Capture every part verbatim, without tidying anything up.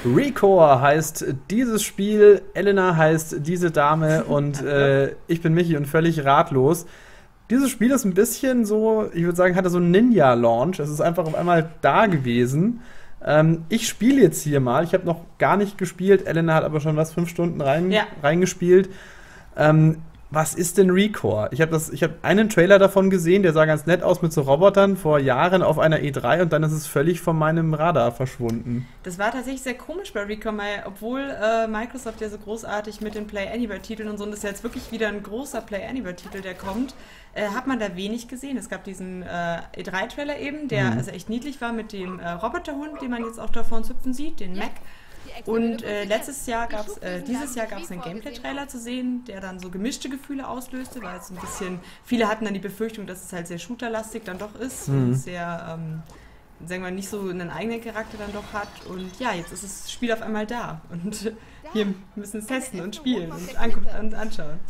Recore heißt dieses Spiel, Elena heißt diese Dame und äh, ich bin Michi und völlig ratlos. Dieses Spiel ist ein bisschen so, ich würde sagen, hatte so einen Ninja-Launch. Es ist einfach auf einmal da gewesen. Ähm, ich spiele jetzt hier mal. Ich habe noch gar nicht gespielt. Elena hat aber schon was, fünf Stunden rein, ja. reingespielt. Ähm, was ist denn Recore? Ich habe hab einen Trailer davon gesehen, der sah ganz nett aus mit so Robotern vor Jahren auf einer E drei und dann ist es völlig von meinem Radar verschwunden. Das war tatsächlich sehr komisch bei Recore, weil obwohl äh, Microsoft ja so großartig mit den Play Anywhere-Titeln und so, und das ist jetzt wirklich wieder ein großer Play Anywhere-Titel, der kommt, äh, hat man da wenig gesehen. Es gab diesen äh, E drei Trailer eben, der mhm. also echt niedlich war mit dem äh, Roboterhund, den man jetzt auch da vorne hüpfen sieht, den Mac. Und äh, letztes Jahr gab's, äh, dieses Jahr gab es einen Gameplay-Trailer zu sehen, der dann so gemischte Gefühle auslöste, weil es ein bisschen, viele hatten dann die Befürchtung, dass es halt sehr shooterlastig dann doch ist mhm. und sehr, ähm, sagen wir, nicht so einen eigenen Charakter dann doch hat. Und ja, jetzt ist das Spiel auf einmal da und wir müssen es testen und spielen und, an und anschauen.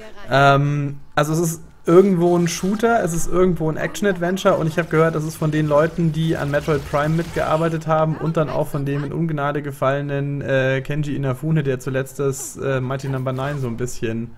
Ähm, also es ist irgendwo ein Shooter, es ist irgendwo ein Action-Adventure und ich habe gehört, das ist von den Leuten, die an Metroid Prime mitgearbeitet haben und dann auch von dem in Ungnade gefallenen äh, Kenji Inafune, der zuletzt das äh, Mighty Number neun so ein bisschen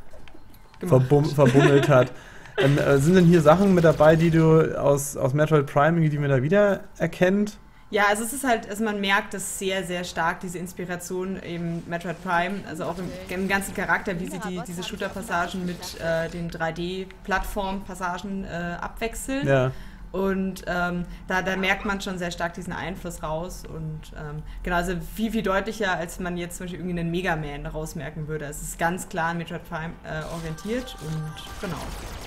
verbum verbummelt hat. Ähm, äh, sind denn hier Sachen mit dabei, die du aus, aus Metroid Prime, die man da wieder erkennt? Ja, also es ist halt, also man merkt das sehr, sehr stark, diese Inspiration im Metroid Prime, also auch im, im ganzen Charakter, wie sie die, diese Shooter-Passagen mit äh, den drei D-Plattform-Passagen äh, abwechseln. Ja. Und ähm, da, da merkt man schon sehr stark diesen Einfluss raus und ähm, genau, also viel, viel deutlicher, als man jetzt zum Beispiel irgendwie einen Mega Man rausmerken würde. Es ist ganz klar an Metroid Prime äh, orientiert und genau.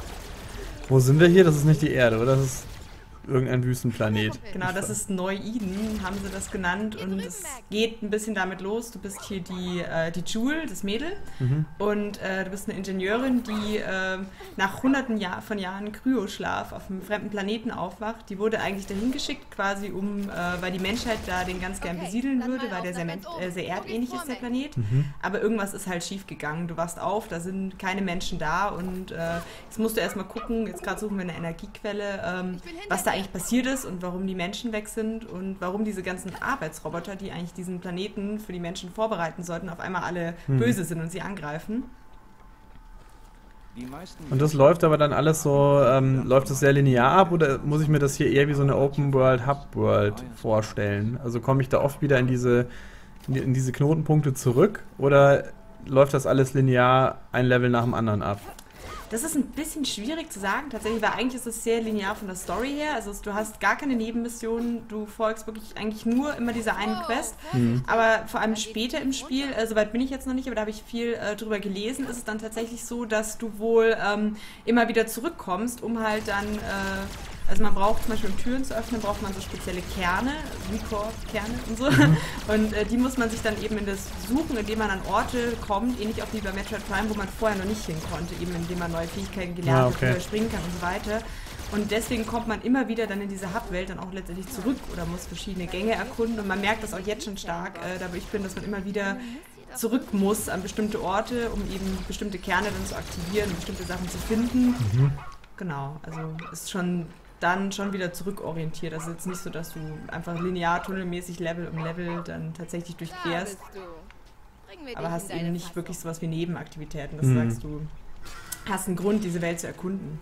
Wo sind wir hier? Das ist nicht die Erde, oder? Das ist irgendein Wüstenplanet. Genau, das ist Neu-Eden, haben sie das genannt. Und es geht ein bisschen damit los. Du bist hier die, äh, die Jewel, das Mädel. Mhm. Und äh, du bist eine Ingenieurin, die äh, nach hunderten Jahr, von Jahren Kryoschlaf auf einem fremden Planeten aufwacht. Die wurde eigentlich dahin geschickt, quasi um, äh, weil die Menschheit da den ganz gern besiedeln würde, weil der sehr, äh, sehr erdähnlich ist, der Planet. Mhm. Aber irgendwas ist halt schief gegangen. Du wachst auf, da sind keine Menschen da. Und äh, jetzt musst du erstmal gucken, jetzt gerade suchen wir eine Energiequelle, ähm, was da eigentlich passiert ist und warum die Menschen weg sind und warum diese ganzen Arbeitsroboter, die eigentlich diesen Planeten für die Menschen vorbereiten sollten, auf einmal alle hm. böse sind und sie angreifen. Und das läuft aber dann alles so, ähm, läuft das sehr linear ab oder muss ich mir das hier eher wie so eine Open World, Hub World vorstellen? Also komme ich da oft wieder in diese, in diese Knotenpunkte zurück oder läuft das alles linear ein Level nach dem anderen ab? Das ist ein bisschen schwierig zu sagen, tatsächlich, weil eigentlich ist es sehr linear von der Story her. Also du hast gar keine Nebenmissionen, du folgst wirklich eigentlich nur immer dieser einen Quest. Mhm. Aber vor allem später im Spiel, äh, soweit bin ich jetzt noch nicht, aber da habe ich viel äh, drüber gelesen, ist es dann tatsächlich so, dass du wohl ähm, immer wieder zurückkommst, um halt dann... Äh, Also man braucht zum Beispiel, um Türen zu öffnen, braucht man so spezielle Kerne, Recore-Kerne und so. Mhm. Und äh, die muss man sich dann eben in das suchen, indem man an Orte kommt, ähnlich auch wie bei Metroid Prime, wo man vorher noch nicht hin konnte, eben indem man neue Fähigkeiten gelernt ah, hat, okay. oder springen kann und so weiter. Und deswegen kommt man immer wieder dann in diese Hub-Welt dann auch letztendlich zurück oder muss verschiedene Gänge erkunden. Und man merkt das auch jetzt schon stark, äh, da wo ich bin, dass man immer wieder zurück muss an bestimmte Orte, um eben bestimmte Kerne dann zu aktivieren und bestimmte Sachen zu finden. Mhm. Genau, also ist schon... dann schon wieder zurückorientiert. Also jetzt nicht so, dass du einfach linear, tunnelmäßig Level um Level dann tatsächlich durchquerst. Aber hast eben nicht wirklich sowas wie Nebenaktivitäten, dass mhm. du sagst, du hast einen Grund, diese Welt zu erkunden.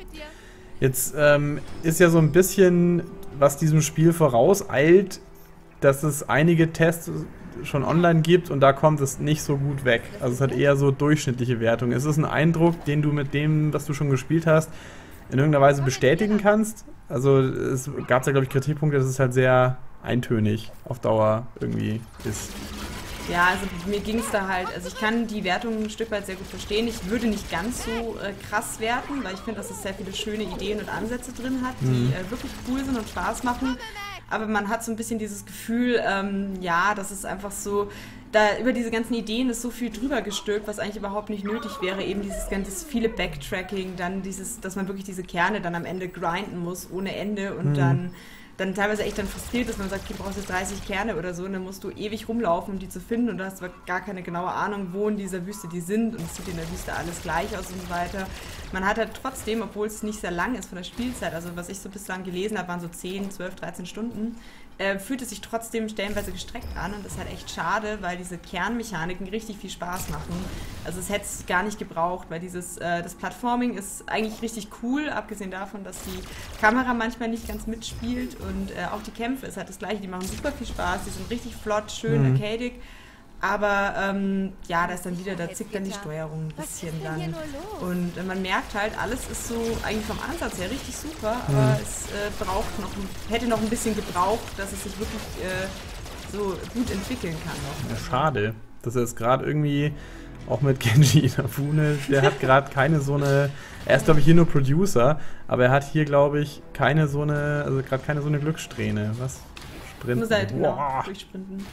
Jetzt ähm, ist ja so ein bisschen, was diesem Spiel vorauseilt, dass es einige Tests schon online gibt und da kommt es nicht so gut weg. Also es hat eher so durchschnittliche Wertungen. Ist es ein Eindruck, den du mit dem, was du schon gespielt hast, in irgendeiner Weise bestätigen kannst? Also es gab ja, glaube ich, Kritikpunkte, dass es halt sehr eintönig auf Dauer irgendwie ist. Ja, also mir ging es da halt, also ich kann die Wertung ein Stück weit sehr gut verstehen. Ich würde nicht ganz so äh, krass werten, weil ich finde, dass es sehr viele schöne Ideen und Ansätze drin hat, die mhm. äh, wirklich cool sind und Spaß machen. Aber man hat so ein bisschen dieses Gefühl, ähm, ja, das ist einfach so, da über diese ganzen Ideen ist so viel drüber gestülpt, was eigentlich überhaupt nicht nötig wäre. Eben dieses ganze viele Backtracking, dann dieses, dass man wirklich diese Kerne dann am Ende grinden muss ohne Ende und mhm. dann dann teilweise echt dann frustriert ist, wenn man sagt, okay, du brauchst jetzt dreißig Kerne oder so und dann musst du ewig rumlaufen, um die zu finden und du hast gar keine genaue Ahnung, wo in dieser Wüste die sind und es sieht in der Wüste alles gleich aus und so weiter. Man hat halt trotzdem, obwohl es nicht sehr lang ist von der Spielzeit, also was ich so bislang gelesen habe, waren so zehn, zwölf, dreizehn Stunden, äh, fühlt es sich trotzdem stellenweise gestreckt an und das ist halt echt schade, weil diese Kernmechaniken richtig viel Spaß machen. Also es hätte es gar nicht gebraucht, weil dieses, äh, das Plattforming ist eigentlich richtig cool, abgesehen davon, dass die Kamera manchmal nicht ganz mitspielt und äh, auch die Kämpfe ist halt das gleiche, die machen super viel Spaß, die sind richtig flott, schön, mhm. arcadig. Aber ähm, ja, da ist dann wieder, da zickt dann die Steuerung ein bisschen dann. Und äh, man merkt halt, alles ist so eigentlich vom Ansatz her richtig super, mhm. aber es äh, braucht noch, hätte noch ein bisschen gebraucht, dass es sich wirklich äh, so gut entwickeln kann. Noch. Ja, schade, dass er es gerade irgendwie, auch mit Kenji Inafune, der hat gerade keine so eine, er ist glaube ich hier nur Producer, aber er hat hier glaube ich keine so eine, also gerade keine so eine Glückssträhne. Was? Sprinten? Muss halt genau durchsprinten.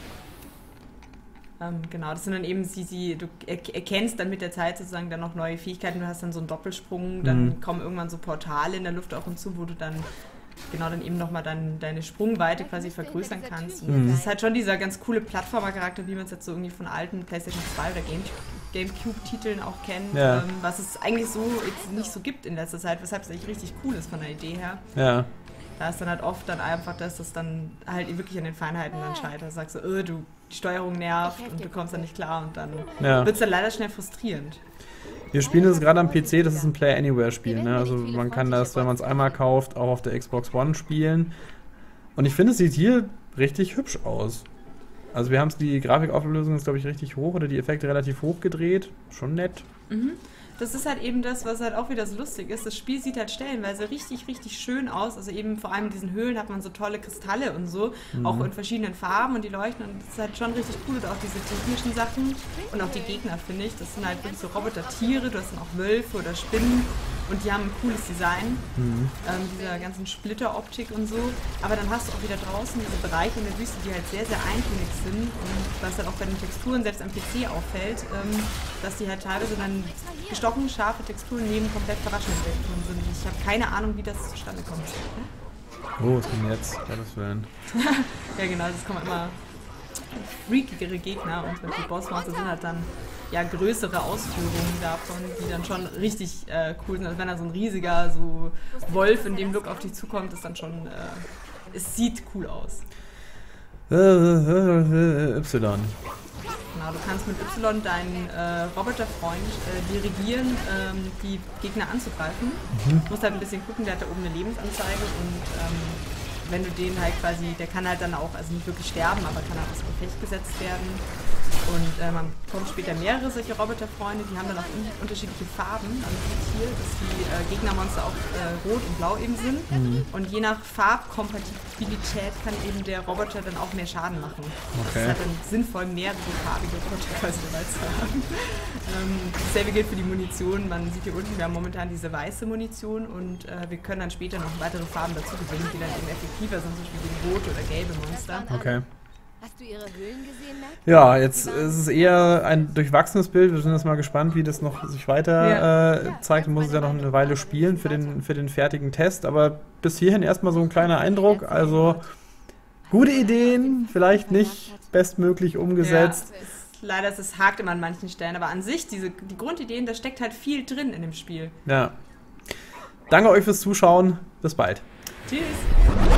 Ähm, genau, das sind dann eben, sie, sie, du erkennst dann mit der Zeit sozusagen dann noch neue Fähigkeiten, du hast dann so einen Doppelsprung, dann mhm. kommen irgendwann so Portale in der Luft auf und zu, wo du dann genau dann eben nochmal dann deine Sprungweite quasi vergrößern kannst. Und mhm. das ist halt schon dieser ganz coole Plattformer-Charakter, wie man es jetzt so irgendwie von alten PlayStation zwei oder Game, GameCube-Titeln auch kennt, ja. ähm, was es eigentlich so jetzt nicht so gibt in letzter Zeit, weshalb es eigentlich richtig cool ist von der Idee her. Ja. Da ist dann halt oft dann einfach, dass das dann halt wirklich an den Feinheiten dann scheitert. Du sagst so, öh, du, die Steuerung nervt und du kommst dann nicht klar und dann ja. wird es dann leider schnell frustrierend. Wir spielen das gerade am P C, das ist ein Play-Anywhere-Spiel. Ne? Also man kann das, wenn man es einmal kauft, auch auf der Xbox One spielen. Und ich finde, es sieht hier richtig hübsch aus. Also wir haben es, die Grafikauflösung ist glaube ich richtig hoch oder die Effekte relativ hoch gedreht. Schon nett. Mhm. Das ist halt eben das, was halt auch wieder so lustig ist. Das Spiel sieht halt stellenweise richtig, richtig schön aus. Also eben vor allem in diesen Höhlen hat man so tolle Kristalle und so, mhm. auch in verschiedenen Farben und die leuchten und das ist halt schon richtig cool. Und auch diese technischen Sachen und auch die Gegner, finde ich. Das sind halt wirklich so Roboter-Tiere, du hast dann auch Wölfe oder Spinnen und die haben ein cooles Design, mhm. ähm, dieser ganzen Splitteroptik und so. Aber dann hast du auch wieder draußen diese Bereiche in der Wüste, die halt sehr, sehr eintönig sind und was halt auch bei den Texturen selbst am P C auffällt, ähm, dass die halt teilweise dann gestochen scharfe Texturen neben komplett verraschenden Texturen sind. Ich habe keine Ahnung, wie das zustande kommt. Oh, was kommt jetzt? Gottes Willen. Ja genau, es kommen immer freakigere Gegner und die Bossmonster sind halt dann ja größere Ausführungen davon, die dann schon richtig äh, cool sind. Also wenn da so ein riesiger so Wolf in dem Look auf dich zukommt, ist dann schon, äh, es sieht cool aus. Y. Genau, du kannst mit Y deinen äh, Roboterfreund äh, dirigieren, ähm, die Gegner anzugreifen. Mhm. Du musst halt ein bisschen gucken, der hat da oben eine Lebensanzeige und ähm, wenn du den halt quasi, der kann halt dann auch, also nicht wirklich sterben, aber kann halt aus dem Gefecht gesetzt werden. Und äh, man bekommt später mehrere solche Roboterfreunde, die haben dann auch un unterschiedliche Farben. Also hier, dass die äh, Gegnermonster auch äh, rot und blau eben sind. Mhm. Und je nach Farbkompatibilität kann eben der Roboter dann auch mehr Schaden machen. Okay. Das ist halt dann sinnvoll, mehrere farbige Roboter quasi dabei zu haben. ähm, dasselbe gilt für die Munition. Man sieht hier unten, wir haben momentan diese weiße Munition und äh, wir können dann später noch weitere Farben dazu gewinnen, die dann eben effektiver sind, zum Beispiel die rote oder gelbe Monster. Okay. Hast du ihre Höhlen gesehen, Matt? Ja, jetzt ist es eher ein durchwachsenes Bild. Wir sind jetzt mal gespannt, wie das noch sich weiter ja. äh, zeigt. Man muss es ja noch eine Weile spielen für den, für den fertigen Test. Aber bis hierhin erstmal so ein kleiner Eindruck. Also gute Ideen, vielleicht nicht bestmöglich umgesetzt. Ja, es, leider ist es hakt immer an manchen Stellen. Aber an sich, diese, die Grundideen, da steckt halt viel drin in dem Spiel. Ja. Danke euch fürs Zuschauen. Bis bald. Tschüss.